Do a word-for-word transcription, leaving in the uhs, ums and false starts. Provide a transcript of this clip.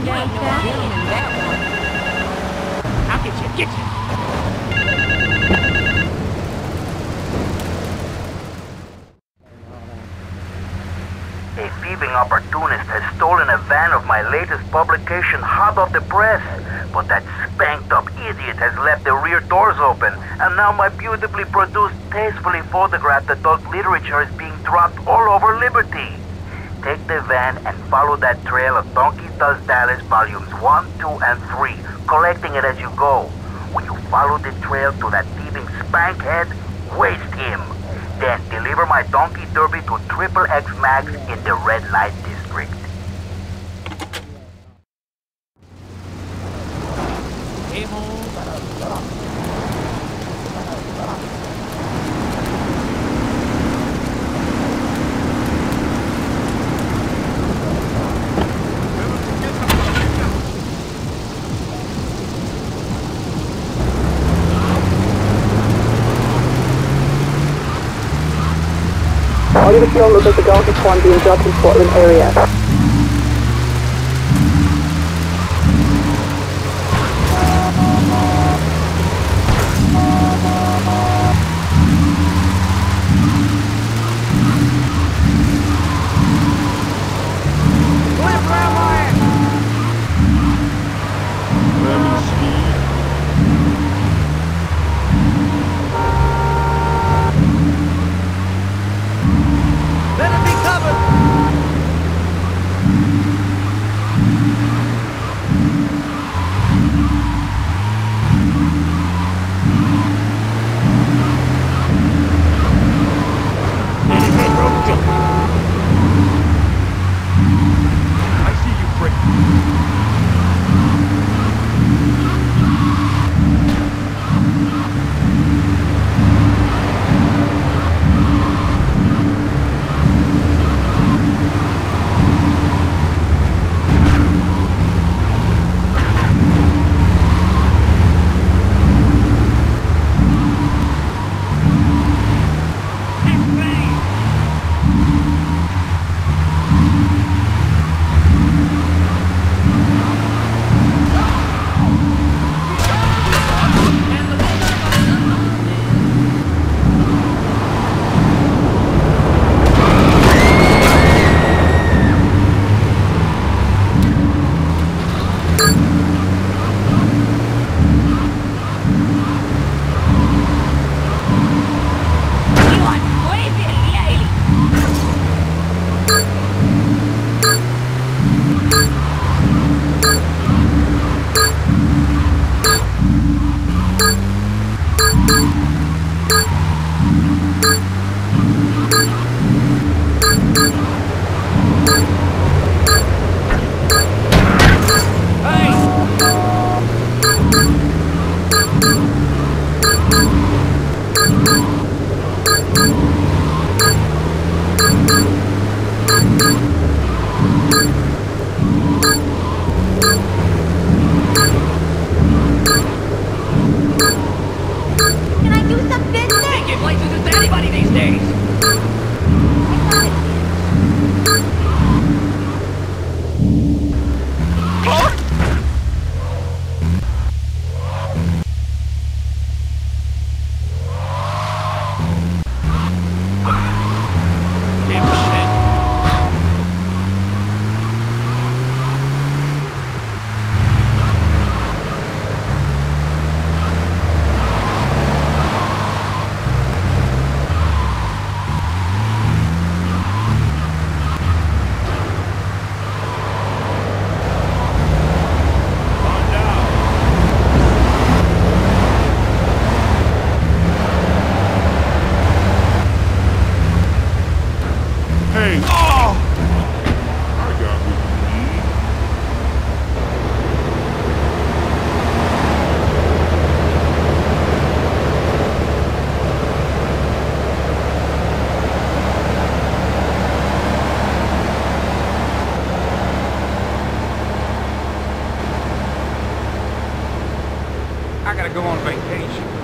down fast. I'll get you, get you. A thieving opportunist has stolen a van of my latest publication hot off the press. But that spanked-up idiot has left the rear doors open, and now my beautifully produced, tastefully photographed adult literature is being dropped all over Liberty. Take the van and follow that trail of Donkey Does Dallas volumes one, two, and three, collecting it as you go. When you follow the trail to that thieving spankhead, waste him. Then deliver my Donkey Derby to Triple X Max in the Red Light District. All units will look at the donkey spawn being dropped in Portland area. I gotta go on vacation.